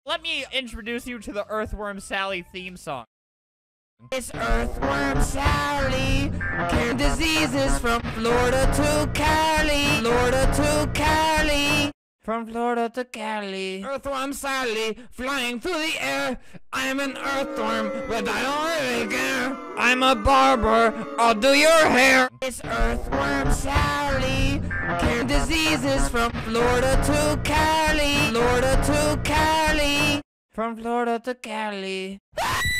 Let me introduce you to the Earthworm Sally theme song. It's Earthworm Sally, curing diseases from Florida to Cali, Florida to Cali, from Florida to Cali. Earthworm Sally, flying through the air. I'm an earthworm, but I don't really care. I'm a barber, I'll do your hair. It's Earthworm Sally, curing diseases from Florida to Cali, Florida to Cali, from Florida to Cali.